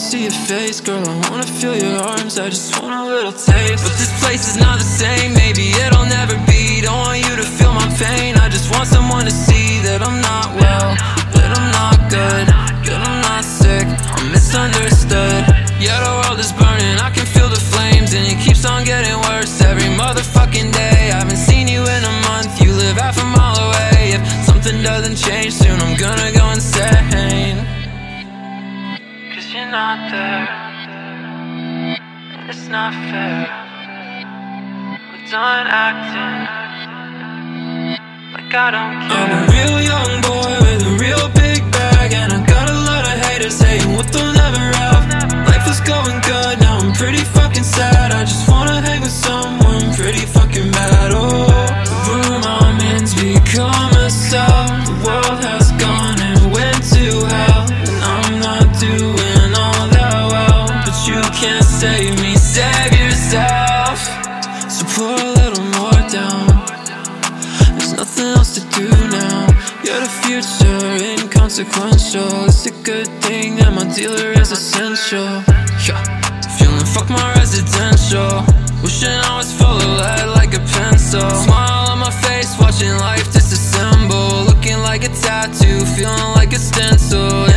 see your face, girl, I wanna feel your arms, I just want a little taste. But this place is not the same, maybe it'll never be. Don't want you to feel my pain, I just want someone to see that I'm not well, that I'm not good, that I'm not sick, I'm misunderstood. Yeah, the world is burning, I can feel the flames, and it keeps on getting worse every motherfucking day. I haven't seen you in a month, you live half a mile away. If something doesn't change soon, I'm gonna go insane. Cause you're not there, and it's not fair. We're done acting like I don't care. I'm a real young boy with a real big bag, and I got a lot of haters hating what they'll never have. Life is going good, now I'm pretty fucking sad. I just wanna hang with someone pretty fucking bad. Oh, the room I'm in's become a cell. The world has gone and went to hell, and I'm not doing all that well. But you can't save me, save yourself. So pour a little more down, there's nothing else to do now. You're the future, inconsequential. It's a good thing that my dealer is essential. Yeah. Feeling fuck my residential, wishing I was full of lead like a pencil. Smile on my face, watching life disassemble, looking like a tattoo, feeling like a stencil.